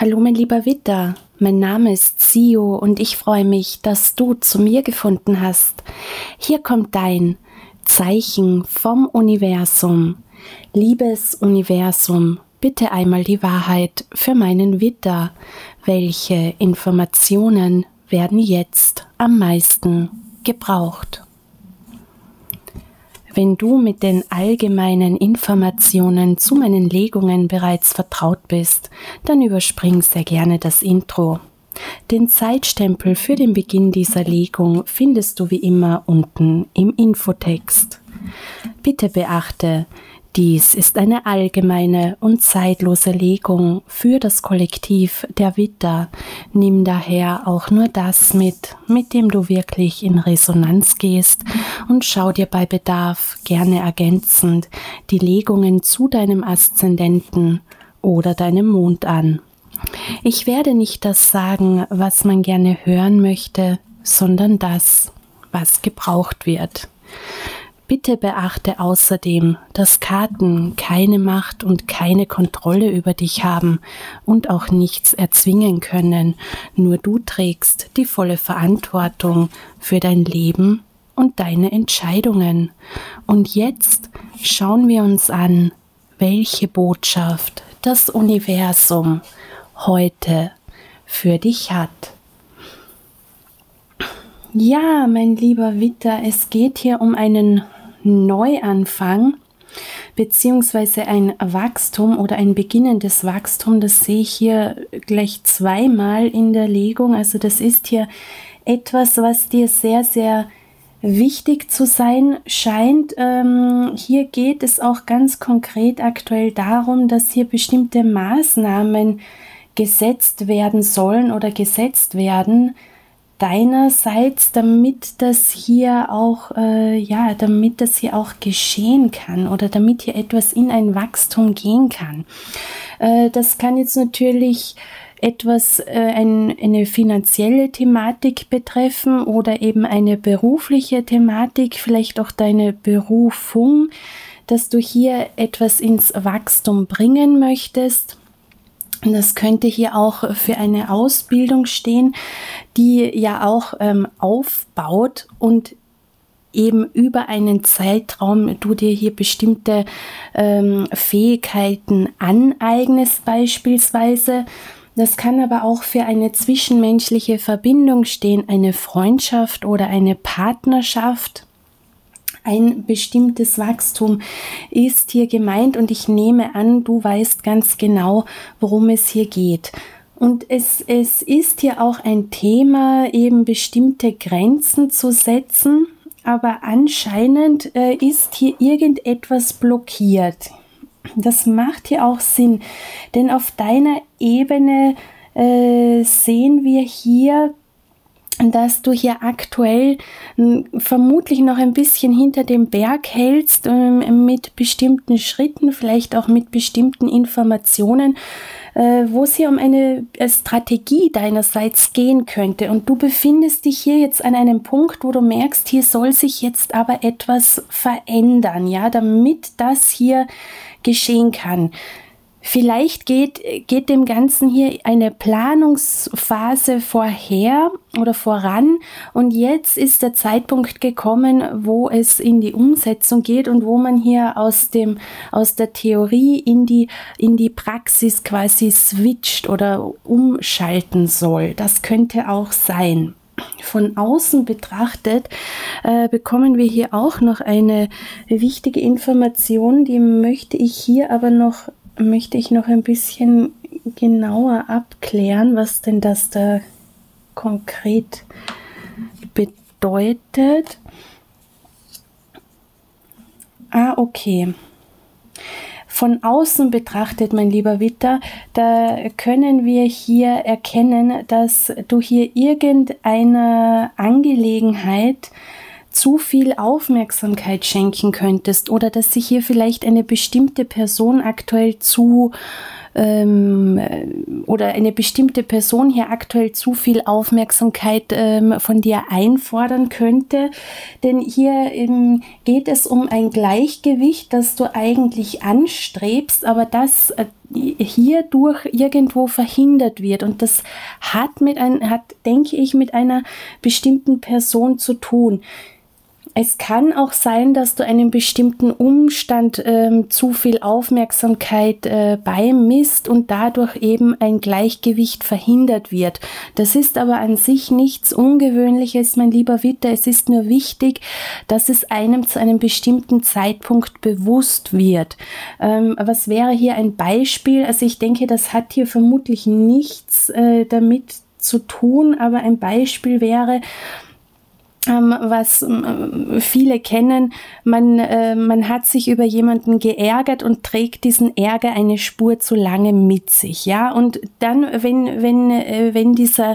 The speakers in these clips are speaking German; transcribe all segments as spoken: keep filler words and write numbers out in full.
Hallo mein lieber Widder, mein Name ist Sio und ich freue mich, dass du zu mir gefunden hast. Hier kommt dein Zeichen vom Universum. Liebes Universum, bitte einmal die Wahrheit für meinen Widder. Welche Informationen werden jetzt am meisten gebraucht? Wenn du mit den allgemeinen Informationen zu meinen Legungen bereits vertraut bist, dann überspring sehr gerne das Intro. Den Zeitstempel für den Beginn dieser Legung findest du wie immer unten im Infotext. Bitte beachte, dies ist eine allgemeine und zeitlose Legung für das Kollektiv der Widder. Nimm daher auch nur das mit, mit dem du wirklich in Resonanz gehst und schau dir bei Bedarf gerne ergänzend die Legungen zu deinem Aszendenten oder deinem Mond an. Ich werde nicht das sagen, was man gerne hören möchte, sondern das, was gebraucht wird. Bitte beachte außerdem, dass Karten keine Macht und keine Kontrolle über dich haben und auch nichts erzwingen können. Nur du trägst die volle Verantwortung für dein Leben und deine Entscheidungen. Und jetzt schauen wir uns an, welche Botschaft das Universum heute für dich hat. Ja, mein lieber Widder, es geht hier um einen Neuanfang beziehungsweise ein Wachstum oder ein beginnendes Wachstum. Das sehe ich hier gleich zweimal in der Legung. Also das ist hier etwas, was dir sehr, sehr wichtig zu sein scheint. Ähm, hier geht es auch ganz konkret aktuell darum, dass hier bestimmte Maßnahmen gesetzt werden sollen oder gesetzt werden, deinerseits, damit das hier auch, äh, ja, damit das hier auch geschehen kann oder damit hier etwas in ein Wachstum gehen kann. Äh, das kann jetzt natürlich etwas, äh, ein, eine finanzielle Thematik betreffen oder eben eine berufliche Thematik, vielleicht auch deine Berufung, dass du hier etwas ins Wachstum bringen möchtest. Das könnte hier auch für eine Ausbildung stehen, die ja auch ähm, aufbaut und eben über einen Zeitraum du dir hier bestimmte ähm, Fähigkeiten aneignest beispielsweise. Das kann aber auch für eine zwischenmenschliche Verbindung stehen, eine Freundschaft oder eine Partnerschaft. Ein bestimmtes Wachstum ist hier gemeint und ich nehme an, du weißt ganz genau, worum es hier geht. Und es, es ist hier auch ein Thema, eben bestimmte Grenzen zu setzen, aber anscheinend äh, ist hier irgendetwas blockiert. Das macht hier auch Sinn, denn auf deiner Ebene äh, sehen wir hier, dass du hier aktuell m, vermutlich noch ein bisschen hinter dem Berg hältst, ähm, mit bestimmten Schritten, vielleicht auch mit bestimmten Informationen, äh, wo es hier um eine äh, Strategie deinerseits gehen könnte. Und du befindest dich hier jetzt an einem Punkt, wo du merkst, hier soll sich jetzt aber etwas verändern, ja, damit das hier geschehen kann. Vielleicht geht, geht dem Ganzen hier eine Planungsphase vorher oder voran und jetzt ist der Zeitpunkt gekommen, wo es in die Umsetzung geht und wo man hier aus dem, aus der Theorie in die, in die Praxis quasi switcht oder umschalten soll. Das könnte auch sein. Von außen betrachtet äh, bekommen wir hier auch noch eine wichtige Information, die möchte ich hier aber noch möchte ich noch ein bisschen genauer abklären, was denn das da konkret bedeutet. Ah, okay. Von außen betrachtet, mein lieber Widder, da können wir hier erkennen, dass du hier irgendeiner Angelegenheit zu viel Aufmerksamkeit schenken könntest oder dass sich hier vielleicht eine bestimmte Person aktuell zu ähm, oder eine bestimmte Person hier aktuell zu viel Aufmerksamkeit ähm, von dir einfordern könnte. Denn hier ähm, geht es um ein Gleichgewicht, das du eigentlich anstrebst, aber das äh, hierdurch irgendwo verhindert wird. Und das hat, mit ein, hat, denke ich, mit einer bestimmten Person zu tun. Es kann auch sein, dass du einem bestimmten Umstand ähm, zu viel Aufmerksamkeit äh, beimisst und dadurch eben ein Gleichgewicht verhindert wird. Das ist aber an sich nichts Ungewöhnliches, mein lieber Widder. Es ist nur wichtig, dass es einem zu einem bestimmten Zeitpunkt bewusst wird. Ähm, was wäre hier ein Beispiel? Also ich denke, das hat hier vermutlich nichts äh, damit zu tun, aber ein Beispiel wäre, Ähm, was ähm, viele kennen, man, äh, man hat sich über jemanden geärgert und trägt diesen Ärger eine Spur zu lange mit sich, ja, und dann, wenn, wenn, äh, wenn dieser,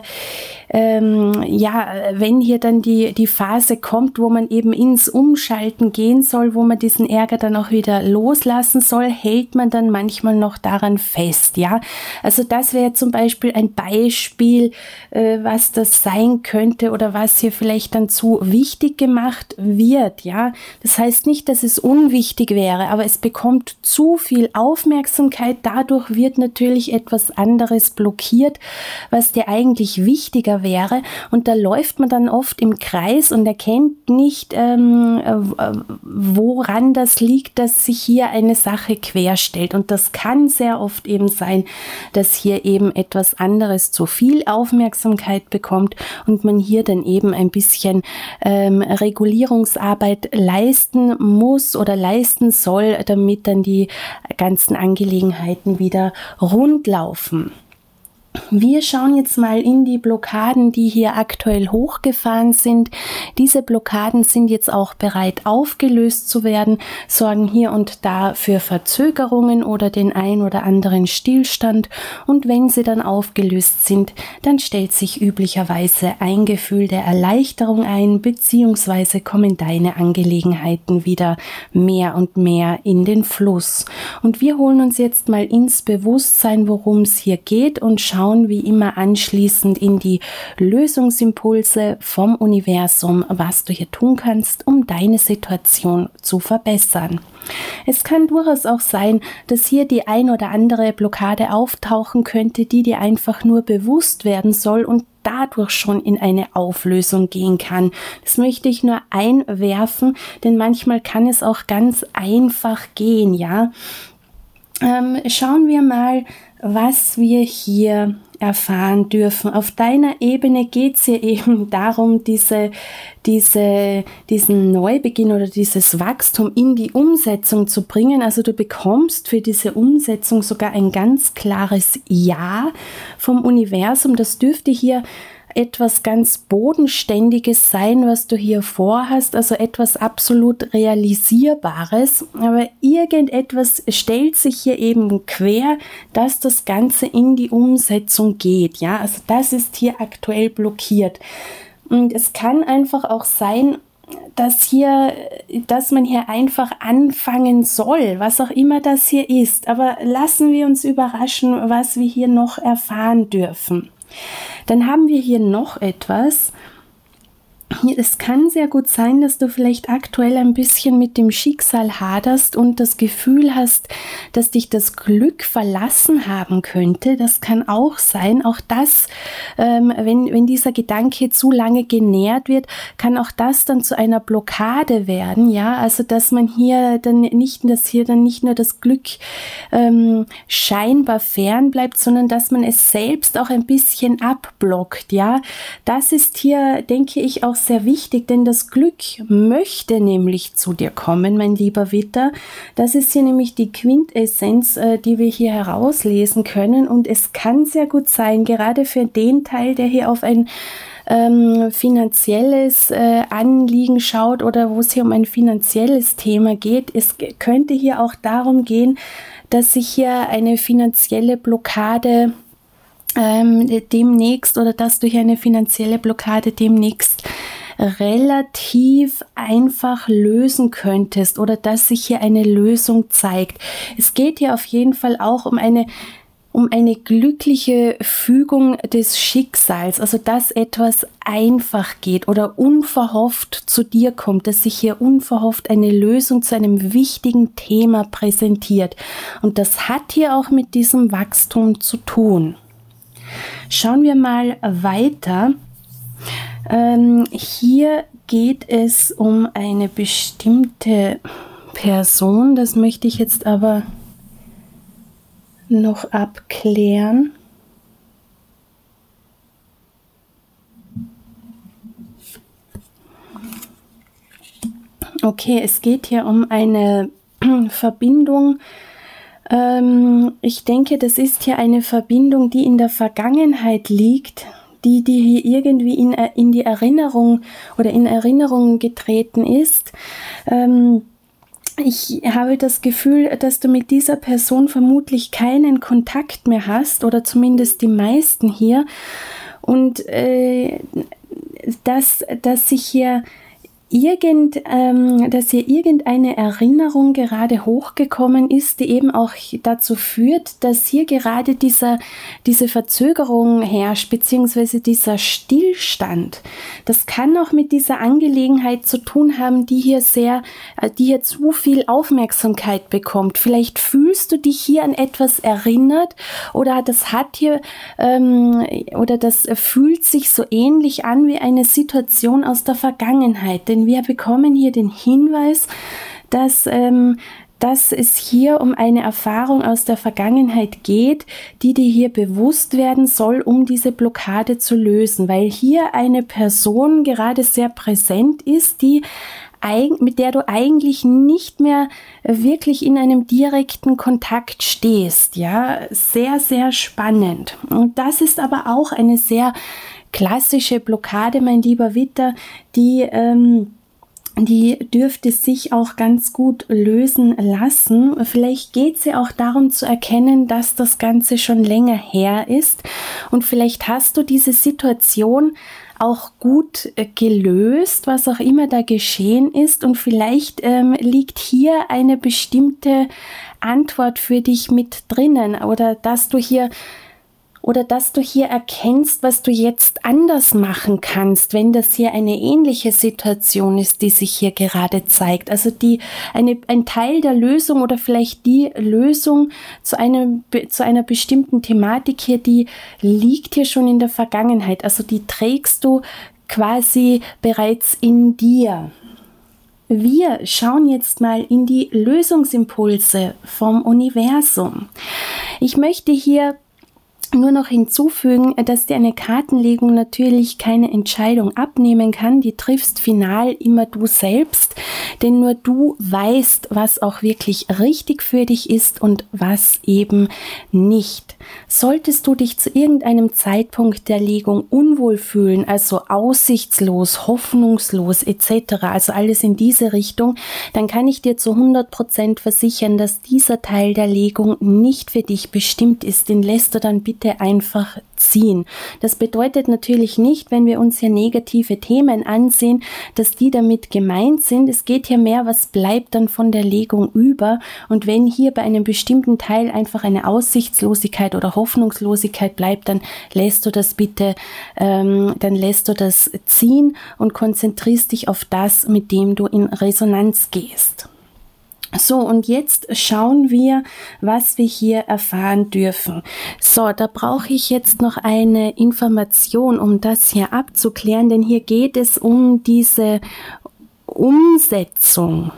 ähm, ja, wenn hier dann die, die Phase kommt, wo man eben ins Umschalten gehen soll, wo man diesen Ärger dann auch wieder loslassen soll, hält man dann manchmal noch daran fest, ja, also das wäre zum Beispiel ein Beispiel, äh, was das sein könnte oder was hier vielleicht dann zu wichtig gemacht wird, ja. Das heißt nicht, dass es unwichtig wäre, aber es bekommt zu viel Aufmerksamkeit. Dadurch wird natürlich etwas anderes blockiert, was dir eigentlich wichtiger wäre. Und da läuft man dann oft im Kreis und erkennt nicht, ähm, woran das liegt, dass sich hier eine Sache querstellt. Und das kann sehr oft eben sein, dass hier eben etwas anderes zu viel Aufmerksamkeit bekommt und man hier dann eben ein bisschen Ähm, Regulierungsarbeit leisten muss oder leisten soll, damit dann die ganzen Angelegenheiten wieder rund laufen. Wir schauen jetzt mal in die Blockaden, die hier aktuell hochgefahren sind. Diese Blockaden sind jetzt auch bereit aufgelöst zu werden, sorgen hier und da für Verzögerungen oder den ein oder anderen Stillstand. Und wenn sie dann aufgelöst sind, dann stellt sich üblicherweise ein Gefühl der Erleichterung ein, beziehungsweise kommen deine Angelegenheiten wieder mehr und mehr in den Fluss. Und wir holen uns jetzt mal ins Bewusstsein, worum es hier geht, und schauen wie immer anschließend in die Lösungsimpulse vom Universum, was du hier tun kannst, um deine Situation zu verbessern. Es kann durchaus auch sein, dass hier die ein oder andere Blockade auftauchen könnte, die dir einfach nur bewusst werden soll und dadurch schon in eine Auflösung gehen kann. Das möchte ich nur einwerfen, denn manchmal kann es auch ganz einfach gehen, ja. Ähm, schauen wir mal, was wir hier erfahren dürfen. Auf deiner Ebene geht es hier eben darum, diese, diese, diesen Neubeginn oder dieses Wachstum in die Umsetzung zu bringen. Also du bekommst für diese Umsetzung sogar ein ganz klares Ja vom Universum. Das dürfte hier etwas ganz Bodenständiges sein, was du hier vorhast, also etwas absolut Realisierbares, aber irgendetwas stellt sich hier eben quer, dass das Ganze in die Umsetzung geht, ja, also das ist hier aktuell blockiert. Und es kann einfach auch sein, dass hier, dass man hier einfach anfangen soll, was auch immer das hier ist, aber lassen wir uns überraschen, was wir hier noch erfahren dürfen. Dann haben wir hier noch etwas. Es kann sehr gut sein, dass du vielleicht aktuell ein bisschen mit dem Schicksal haderst und das Gefühl hast, dass dich das Glück verlassen haben könnte. Das kann auch sein. Auch das, ähm, wenn, wenn dieser Gedanke zu lange genährt wird, kann auch das dann zu einer Blockade werden. Ja, also dass man hier dann nicht, dass hier dann nicht nur das Glück ähm, scheinbar fern bleibt, sondern dass man es selbst auch ein bisschen abblockt. Ja, das ist hier, denke ich, auch sehr wichtig, denn das Glück möchte nämlich zu dir kommen, mein lieber Widder. Das ist hier nämlich die Quintessenz, äh, die wir hier herauslesen können, und es kann sehr gut sein, gerade für den Teil, der hier auf ein ähm, finanzielles äh, Anliegen schaut oder wo es hier um ein finanzielles Thema geht. Es könnte hier auch darum gehen, dass sich hier eine finanzielle Blockade ähm, demnächst oder dass du hier eine finanzielle Blockade demnächst relativ einfach lösen könntest oder dass sich hier eine Lösung zeigt. Es geht hier auf jeden Fall auch um eine um eine glückliche Fügung des Schicksals, also dass etwas einfach geht oder unverhofft zu dir kommt, dass sich hier unverhofft eine Lösung zu einem wichtigen Thema präsentiert. Und das hat hier auch mit diesem Wachstum zu tun. Schauen wir mal weiter. Ähm, hier geht es um eine bestimmte Person, das möchte ich jetzt aber noch abklären. Okay, es geht hier um eine Verbindung. Ähm, ich denke, das ist hier eine Verbindung, die in der Vergangenheit liegt, die, die hier irgendwie in, in die Erinnerung oder in Erinnerung getreten ist. Ähm, Ich habe das Gefühl, dass du mit dieser Person vermutlich keinen Kontakt mehr hast oder zumindest die meisten hier und äh, dass, dass sich hier Irgend, ähm, dass hier irgendeine Erinnerung gerade hochgekommen ist, die eben auch dazu führt, dass hier gerade dieser, diese Verzögerung herrscht, beziehungsweise dieser Stillstand. Das kann auch mit dieser Angelegenheit zu tun haben, die hier sehr, die hier zu viel Aufmerksamkeit bekommt. Vielleicht fühlst du dich hier an etwas erinnert oder das hat hier, ähm, oder das fühlt sich so ähnlich an wie eine Situation aus der Vergangenheit. Denn wir bekommen hier den Hinweis, dass, ähm, dass es hier um eine Erfahrung aus der Vergangenheit geht, die dir hier bewusst werden soll, um diese Blockade zu lösen, weil hier eine Person gerade sehr präsent ist, die mit der du eigentlich nicht mehr wirklich in einem direkten Kontakt stehst. Ja, sehr, sehr spannend. Und das ist aber auch eine sehr klassische Blockade, mein lieber Widder, die ähm, die dürfte sich auch ganz gut lösen lassen. Vielleicht geht es ja auch darum zu erkennen, dass das Ganze schon länger her ist und vielleicht hast du diese Situation auch gut äh, gelöst, was auch immer da geschehen ist und vielleicht ähm, liegt hier eine bestimmte Antwort für dich mit drinnen oder dass du hier Oder dass du hier erkennst, was du jetzt anders machen kannst, wenn das hier eine ähnliche Situation ist, die sich hier gerade zeigt. Also die, eine, ein Teil der Lösung oder vielleicht die Lösung zu, einem, zu einer bestimmten Thematik hier, die liegt hier schon in der Vergangenheit. Also die trägst du quasi bereits in dir. Wir schauen jetzt mal in die Lösungsimpulse vom Universum. Ich möchte hier nur noch hinzufügen, dass dir eine Kartenlegung natürlich keine Entscheidung abnehmen kann. Die triffst final immer du selbst, denn nur du weißt, was auch wirklich richtig für dich ist und was eben nicht. Solltest du dich zu irgendeinem Zeitpunkt der Legung unwohl fühlen, also aussichtslos, hoffnungslos et cetera, also alles in diese Richtung, dann kann ich dir zu hundert Prozent versichern, dass dieser Teil der Legung nicht für dich bestimmt ist. Den lässt du dann bitte einfach ziehen. Das bedeutet natürlich nicht, wenn wir uns hier negative Themen ansehen, dass die damit gemeint sind. Es geht hier mehr, was bleibt dann von der Legung über. Und wenn hier bei einem bestimmten Teil einfach eine Aussichtslosigkeit oder Hoffnungslosigkeit bleibt, dann lässt du das bitte, ähm, dann lässt du das ziehen und konzentrierst dich auf das, mit dem du in Resonanz gehst. So, und jetzt schauen wir, was wir hier erfahren dürfen. So, da brauche ich jetzt noch eine Information, um das hier abzuklären, denn hier geht es um diese Umsetzung.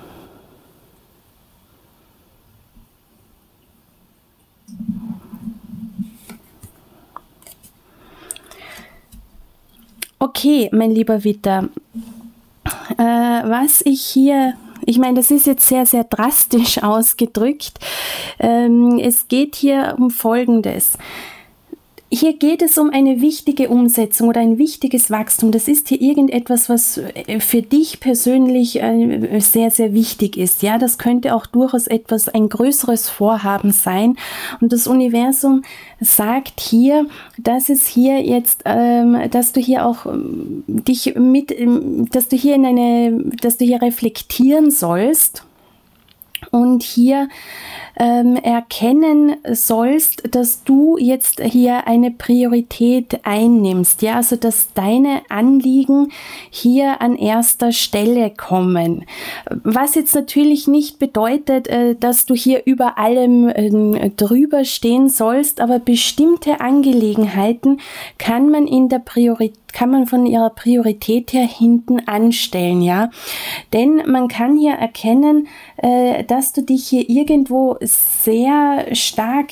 Okay, mein lieber Widder, äh, was ich hier Ich meine, das ist jetzt sehr, sehr drastisch ausgedrückt. Ähm, es geht hier um Folgendes. Hier geht es um eine wichtige Umsetzung oder ein wichtiges Wachstum. Das ist hier irgendetwas, was für dich persönlich äh, sehr, sehr wichtig ist. Ja, das könnte auch durchaus etwas, ein größeres Vorhaben sein. Und das Universum sagt hier, dass es hier jetzt, ähm, dass du hier auch ähm, dich mit, ähm, dass du hier in eine, dass du hier reflektieren sollst und hier ähm, erkennen sollst, dass du jetzt hier eine Priorität einnimmst, ja, also dass deine Anliegen hier an erster Stelle kommen. Was jetzt natürlich nicht bedeutet, äh, dass du hier über allem äh, drüber stehen sollst, aber bestimmte Angelegenheiten kann man in der Priorität kann man von ihrer Priorität her hinten anstellen, ja. Denn man kann hier erkennen, äh, dass du dich hier irgendwo sehr stark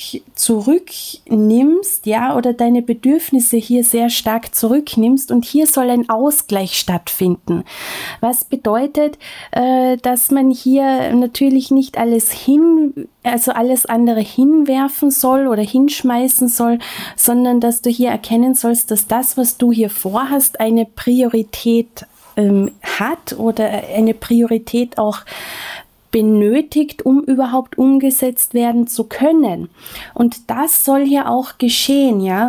zurücknimmst, ja, oder deine Bedürfnisse hier sehr stark zurücknimmst, und hier soll ein Ausgleich stattfinden. Was bedeutet, äh, dass man hier natürlich nicht alles hin, also alles andere hinwerfen soll oder hinschmeißen soll, sondern dass du hier erkennen sollst, dass das, was du hier vorhast, eine Priorität ähm, hat oder eine Priorität auch benötigt, um überhaupt umgesetzt werden zu können. Und das soll hier auch geschehen, ja.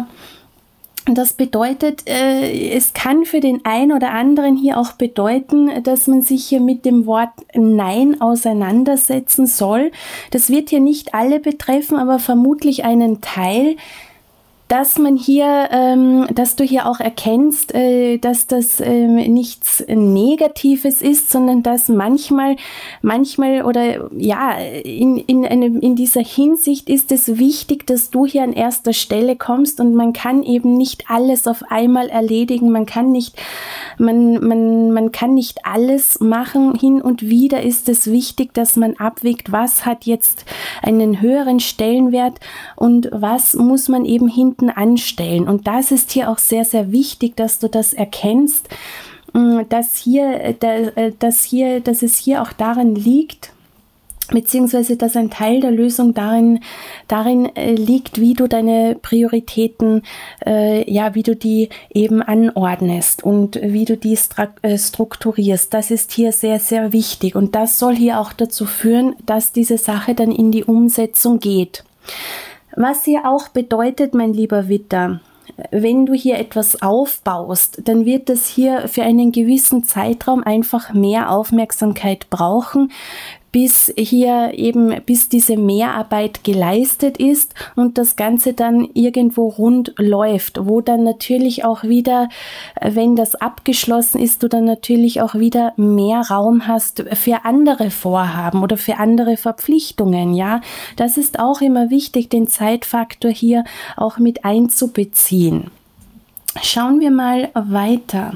Das bedeutet, äh, es kann für den einen oder anderen hier auch bedeuten, dass man sich hier mit dem Wort Nein auseinandersetzen soll. Das wird hier nicht alle betreffen, aber vermutlich einen Teil, dass man hier, ähm, dass du hier auch erkennst, äh, dass das ähm, nichts Negatives ist, sondern dass manchmal, manchmal oder ja, in, in, einem, in dieser Hinsicht ist es wichtig, dass du hier an erster Stelle kommst, und man kann eben nicht alles auf einmal erledigen, man kann nicht, man, man, man kann nicht alles machen. Hin und wieder ist es wichtig, dass man abwägt, was hat jetzt einen höheren Stellenwert und was muss man eben hinten anstellen. Und das ist hier auch sehr, sehr wichtig, dass du das erkennst, dass hier, dass hier, dass es hier auch darin liegt, beziehungsweise dass ein Teil der Lösung darin, darin liegt, wie du deine Prioritäten, äh, ja, wie du die eben anordnest und wie du die strukturierst. Das ist hier sehr, sehr wichtig, und das soll hier auch dazu führen, dass diese Sache dann in die Umsetzung geht. Was hier auch bedeutet, mein lieber Widder, wenn du hier etwas aufbaust, dann wird das hier für einen gewissen Zeitraum einfach mehr Aufmerksamkeit brauchen, bis hier eben, bis diese Mehrarbeit geleistet ist und das Ganze dann irgendwo rund läuft, wo dann natürlich auch wieder, wenn das abgeschlossen ist, du dann natürlich auch wieder mehr Raum hast für andere Vorhaben oder für andere Verpflichtungen, ja. Das ist auch immer wichtig, den Zeitfaktor hier auch mit einzubeziehen. Schauen wir mal weiter.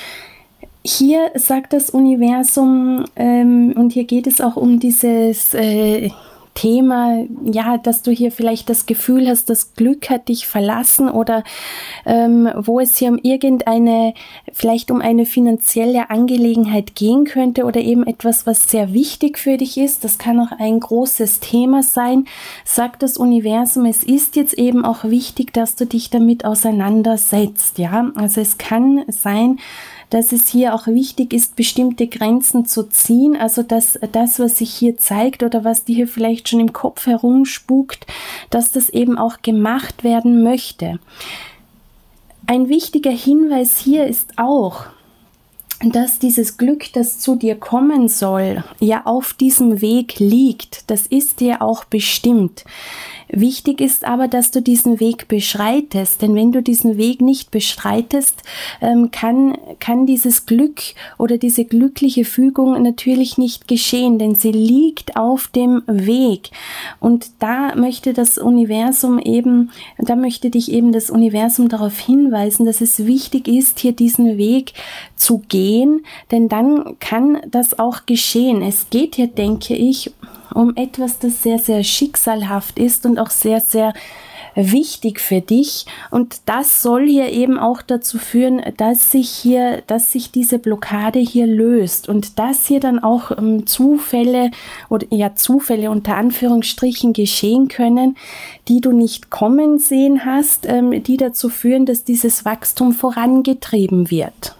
Hier sagt das Universum, ähm, und hier geht es auch um dieses äh, Thema, ja, dass du hier vielleicht das Gefühl hast, das Glück hat dich verlassen, oder ähm, wo es hier um irgendeine, vielleicht um eine finanzielle Angelegenheit gehen könnte oder eben etwas, was sehr wichtig für dich ist. Das kann auch ein großes Thema sein. Sagt das Universum, es ist jetzt eben auch wichtig, dass du dich damit auseinandersetzt, ja. Also es kann sein, dass es hier auch wichtig ist, bestimmte Grenzen zu ziehen, also dass das, was sich hier zeigt oder was dir hier vielleicht schon im Kopf herumspukt, dass das eben auch gemacht werden möchte. Ein wichtiger Hinweis hier ist auch, dass dieses Glück, das zu dir kommen soll, ja auf diesem Weg liegt. Das ist dir auch bestimmt. Wichtig ist aber, dass du diesen Weg beschreitest, denn wenn du diesen Weg nicht beschreitest, ähm, kann, kann dieses Glück oder diese glückliche Fügung natürlich nicht geschehen, denn sie liegt auf dem Weg. Und da möchte das Universum eben, da möchte dich eben das Universum darauf hinweisen, dass es wichtig ist, hier diesen Weg zu gehen, denn dann kann das auch geschehen. Es geht hier, denke ich, um etwas, das sehr, sehr schicksalhaft ist und auch sehr, sehr wichtig für dich. Und das soll hier eben auch dazu führen, dass sich hier, dass sich diese Blockade hier löst und dass hier dann auch ähm, Zufälle oder ja Zufälle unter Anführungsstrichen geschehen können, die du nicht kommen sehen hast, ähm, die dazu führen, dass dieses Wachstum vorangetrieben wird.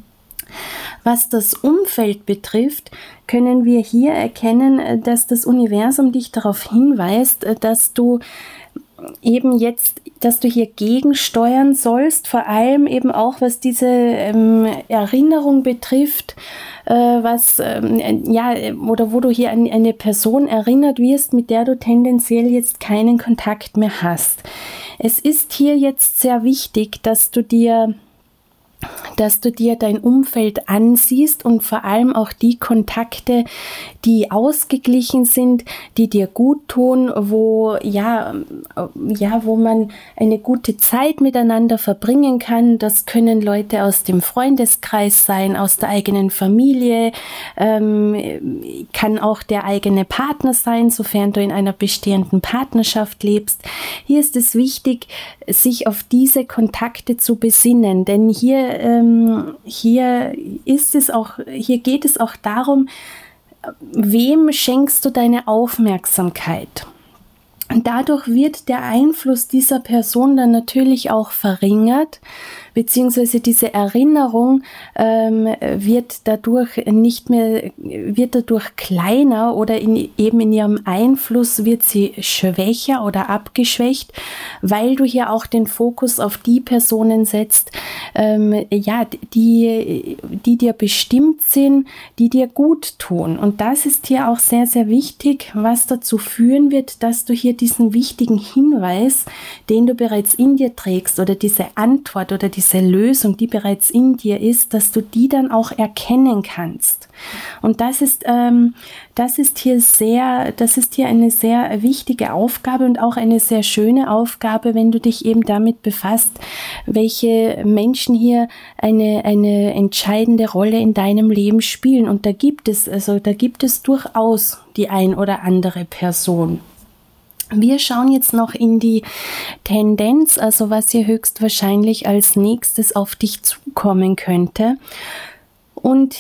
Was das Umfeld betrifft, können wir hier erkennen, dass das Universum dich darauf hinweist, dass du eben jetzt, dass du hier gegensteuern sollst, vor allem eben auch, was diese ähm, Erinnerung betrifft, äh, was, ähm, ja, oder wo du hier an eine Person erinnert wirst, mit der du tendenziell jetzt keinen Kontakt mehr hast. Es ist hier jetzt sehr wichtig, dass du dir dass du dir dein Umfeld ansiehst und vor allem auch die Kontakte, die ausgeglichen sind, die dir gut tun, wo, ja, ja, wo man eine gute Zeit miteinander verbringen kann. Das können Leute aus dem Freundeskreis sein, aus der eigenen Familie, ähm, kann auch der eigene Partner sein, sofern du in einer bestehenden Partnerschaft lebst. Hier ist es wichtig, sich auf diese Kontakte zu besinnen, denn hier Ähm, hier ist es auch, hier geht es auch darum, wem schenkst du deine Aufmerksamkeit? Und dadurch wird der Einfluss dieser Person dann natürlich auch verringert, beziehungsweise diese Erinnerung ähm, wird dadurch nicht mehr, wird dadurch kleiner oder in, eben in ihrem Einfluss wird sie schwächer oder abgeschwächt, weil du hier auch den Fokus auf die Personen setzt, ähm, ja, die, die dir bestimmt sind, die dir gut tun. Und das ist hier auch sehr, sehr wichtig, was dazu führen wird, dass du hier diesen wichtigen Hinweis, den du bereits in dir trägst, oder diese Antwort oder diese Lösung, die bereits in dir ist, dass du die dann auch erkennen kannst. Und das ist, ähm, das ist hier sehr, das ist hier eine sehr wichtige Aufgabe und auch eine sehr schöne Aufgabe, wenn du dich eben damit befasst, welche Menschen hier eine, eine entscheidende Rolle in deinem Leben spielen. Und da gibt es, also da gibt es durchaus die ein oder andere Person. Wir schauen jetzt noch in die Tendenz, also was hier höchstwahrscheinlich als nächstes auf dich zukommen könnte. Und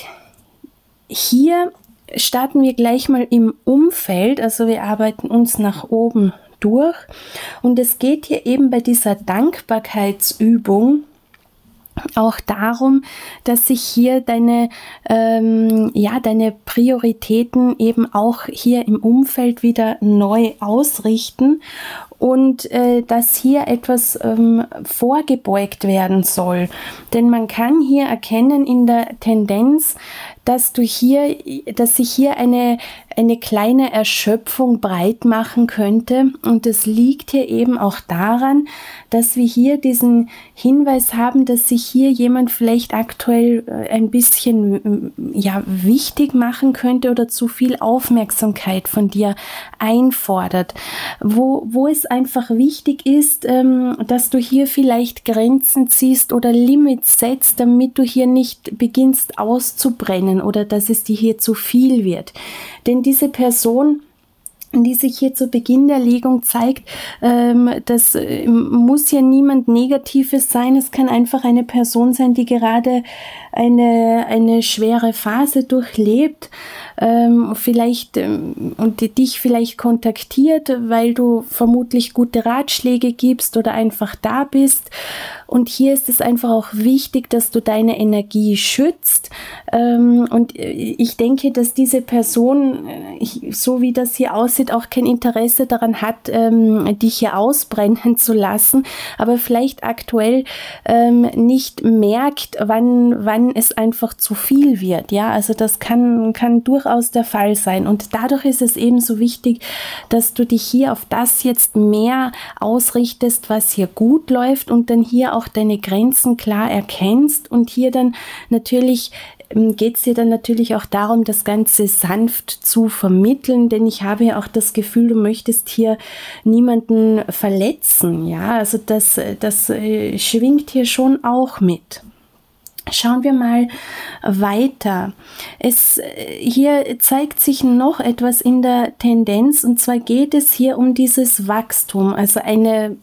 hier starten wir gleich mal im Umfeld, also wir arbeiten uns nach oben durch. Und es geht hier eben bei dieser Dankbarkeitsübung auch darum, dass sich hier deine, ähm, ja, deine Prioritäten eben auch hier im Umfeld wieder neu ausrichten und äh, dass hier etwas ähm, vorgebeugt werden soll. Denn man kann hier erkennen in der Tendenz, dass du hier, dass sich hier eine, eine kleine Erschöpfung breit machen könnte. Und das liegt hier eben auch daran, dass wir hier diesen Hinweis haben, dass sich hier jemand vielleicht aktuell ein bisschen, ja, wichtig machen könnte oder zu viel Aufmerksamkeit von dir einfordert. Wo, wo es einfach wichtig ist, ähm, dass du hier vielleicht Grenzen ziehst oder Limits setzt, damit du hier nicht beginnst auszubrennen oder dass es dir hier zu viel wird. Denn diese Person, die sich hier zu Beginn der Legung zeigt, ähm, das äh, muss ja niemand Negatives sein. Es kann einfach eine Person sein, die gerade eine, eine schwere Phase durchlebt, ähm, vielleicht ähm, und die dich vielleicht kontaktiert, weil du vermutlich gute Ratschläge gibst oder einfach da bist. Und hier ist es einfach auch wichtig, dass du deine Energie schützt. Ähm, und ich denke, dass diese Person, so wie das hier aussieht, auch kein Interesse daran hat, ähm, dich hier ausbrennen zu lassen, aber vielleicht aktuell ähm, nicht merkt, wann, wann es einfach zu viel wird. Ja, also das kann, kann durchaus der Fall sein. Und dadurch ist es eben so wichtig, dass du dich hier auf das jetzt mehr ausrichtest, was hier gut läuft und dann hier auch deine Grenzen klar erkennst und hier dann natürlich geht es dir dann natürlich auch darum, das Ganze sanft zu vermitteln, denn ich habe ja auch das Gefühl, du möchtest hier niemanden verletzen, ja, also das, das äh, schwingt hier schon auch mit. Schauen wir mal weiter. Es, hier zeigt sich noch etwas in der Tendenz und zwar geht es hier um dieses Wachstum, also eine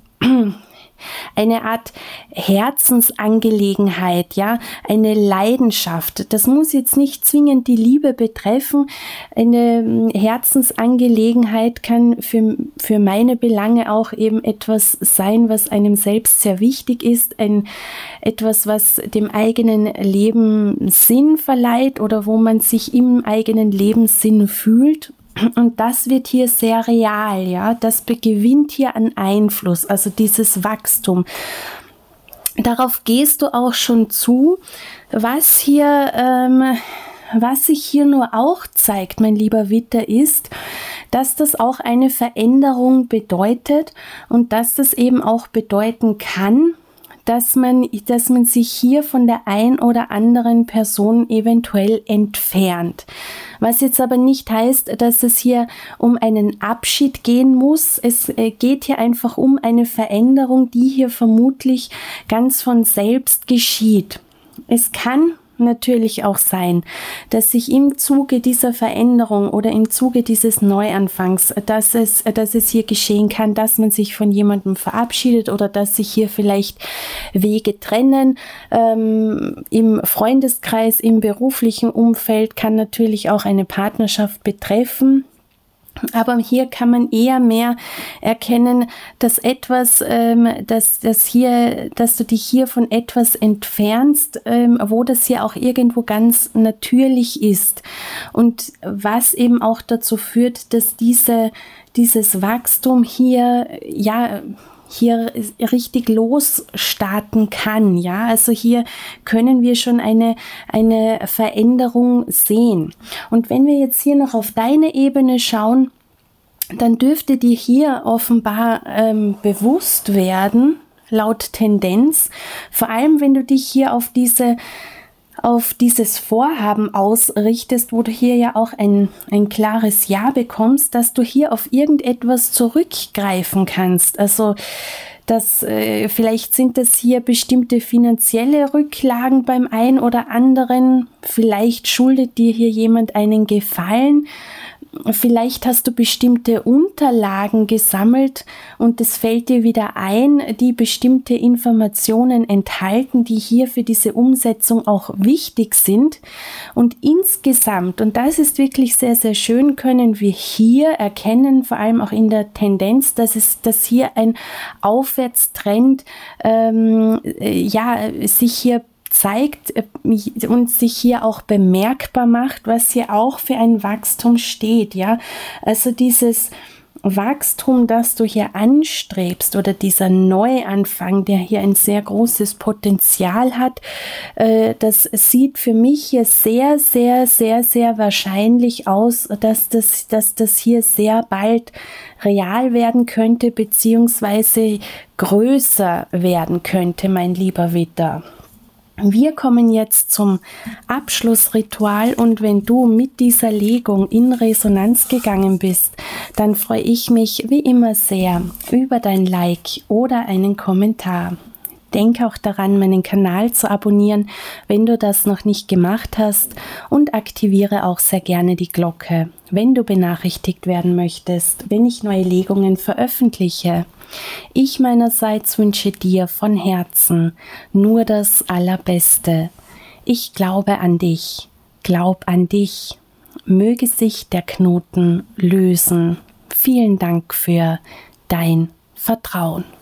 eine Art Herzensangelegenheit, ja, eine Leidenschaft. Das muss jetzt nicht zwingend die Liebe betreffen. Eine Herzensangelegenheit kann für, für meine Belange auch eben etwas sein, was einem selbst sehr wichtig ist, ein, etwas, was dem eigenen Leben Sinn verleiht oder wo man sich im eigenen Leben Sinn fühlt. Und das wird hier sehr real, ja, das gewinnt hier an Einfluss, also dieses Wachstum. Darauf gehst du auch schon zu, was hier, ähm, was sich hier nur auch zeigt, mein lieber Widder, ist, dass das auch eine Veränderung bedeutet und dass das eben auch bedeuten kann, dass man, dass man sich hier von der ein oder anderen Person eventuell entfernt. Was jetzt aber nicht heißt, dass es hier um einen Abschied gehen muss. Es geht hier einfach um eine Veränderung, die hier vermutlich ganz von selbst geschieht. Es kann natürlich auch sein, dass sich im Zuge dieser Veränderung oder im Zuge dieses Neuanfangs, dass es, dass es hier geschehen kann, dass man sich von jemandem verabschiedet oder dass sich hier vielleicht Wege trennen. Ähm, im Freundeskreis, im beruflichen Umfeld kann natürlich auch eine Partnerschaft betreffen. Aber hier kann man eher mehr erkennen, dass etwas, ähm, dass, dass hier, dass du dich hier von etwas entfernst, ähm, wo das hier auch irgendwo ganz natürlich ist und was eben auch dazu führt, dass diese, dieses Wachstum hier, ja, hier richtig losstarten kann, ja, also hier können wir schon eine, eine Veränderung sehen. Und wenn wir jetzt hier noch auf deine Ebene schauen, dann dürfte dir hier offenbar ähm, bewusst werden, laut Tendenz, vor allem wenn du dich hier auf diese auf dieses Vorhaben ausrichtest, wo du hier ja auch ein, ein klares Ja bekommst, dass du hier auf irgendetwas zurückgreifen kannst. Also dass äh, vielleicht sind das hier bestimmte finanzielle Rücklagen beim einen oder anderen, vielleicht schuldet dir hier jemand einen Gefallen. Vielleicht hast du bestimmte Unterlagen gesammelt und es fällt dir wieder ein, die bestimmte Informationen enthalten, die hier für diese Umsetzung auch wichtig sind. Und insgesamt, und das ist wirklich sehr, sehr schön, können wir hier erkennen, vor allem auch in der Tendenz, dass es, dass hier ein Aufwärtstrend ähm, ja, sich hier zeigt und sich hier auch bemerkbar macht, was hier auch für ein Wachstum steht, ja, also dieses Wachstum, das du hier anstrebst oder dieser Neuanfang, der hier ein sehr großes Potenzial hat, äh, das sieht für mich hier sehr, sehr, sehr, sehr wahrscheinlich aus, dass das, dass das hier sehr bald real werden könnte, beziehungsweise größer werden könnte, mein lieber Widder. Wir kommen jetzt zum Abschlussritual und wenn du mit dieser Legung in Resonanz gegangen bist, dann freue ich mich wie immer sehr über dein Like oder einen Kommentar. Denk auch daran, meinen Kanal zu abonnieren, wenn du das noch nicht gemacht hast, und aktiviere auch sehr gerne die Glocke, wenn du benachrichtigt werden möchtest, wenn ich neue Legungen veröffentliche. Ich meinerseits wünsche dir von Herzen nur das Allerbeste. Ich glaube an dich, glaub an dich. Möge sich der Knoten lösen. Vielen Dank für dein Vertrauen.